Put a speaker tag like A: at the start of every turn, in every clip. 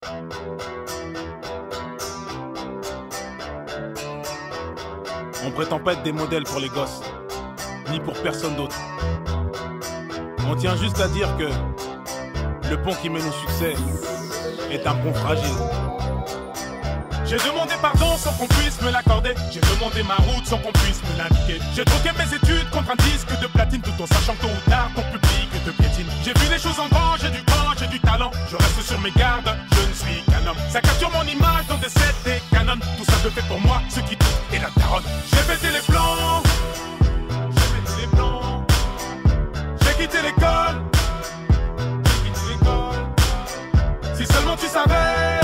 A: On prétend pas être des modèles pour les gosses, ni pour personne d'autre. On tient juste à dire que le pont qui mène au succès est un pont fragile. J'ai demandé pardon sans qu'on puisse me l'accorder. J'ai demandé ma route sans qu'on puisse me l'indiquer. J'ai troqué mes études contre un disque de platine, tout en sachant que tôt ou tard ton public te piétine. J'ai vu les choses en grand, j'ai du cran, j'ai du talent. Je reste sur mes gardes, je ne suis qu'un homme. Ça capture mon image dans des sets, des canons. Tout ça se fait pour moi, ce qui touche et la daronne. J'ai pété les plans, j'ai pété les plans. J'ai quitté l'école, j'ai quitté l'école. Si seulement tu savais,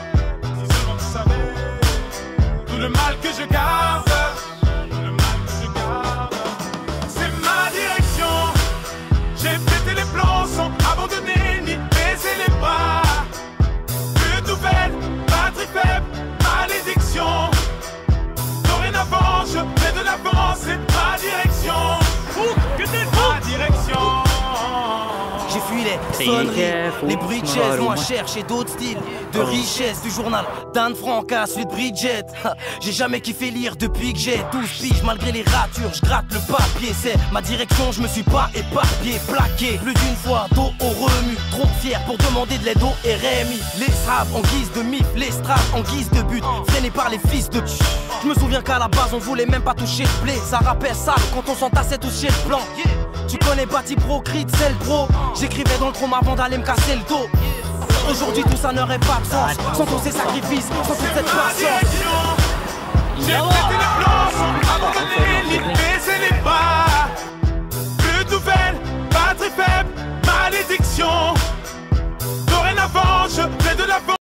A: tout le mal que je garde, tout le mal que je garde, c'est ma direction. J'ai pété les plans sans abandonner ni baisser les bras. Plus de nouvelles, batterie faible, malédiction. Dorénavant, je fais de l'avant, c'est ma direction. Ma direction.
B: J'ai fui les sonneries, les bruits de chaises, moi chercher d'autres styles de richesse du journal d'Anne Frank à celui de Bridget. J'ai jamais kiffé lire depuis que j'ai 12 piges, malgré les ratures, je gratte le papier. C'est ma direction, je me suis pas éparpillé, plaqué plus d'une fois, dos au remue. Trop fier pour demander de l'aide au RMI. Les straps en guise de mif, les straps en guise de but, freinés par les fils de pute. Je me souviens qu'à la base on voulait même pas toucher le blé. Ça rappelle sale quand on s'entassait tous chez le blanc. Tu connais Bati Pro, Crit, c'est le pro. J'écrivais dans le chrome avant d'aller me casser le dos. Aujourd'hui tout ça n'aurait pas de sens sans tous ces sacrifices, sans toute cette patience.
A: J'ai pété les plans sans abandonner ni baisser les bras. Plus de nouvelles, batterie faible, malédiction.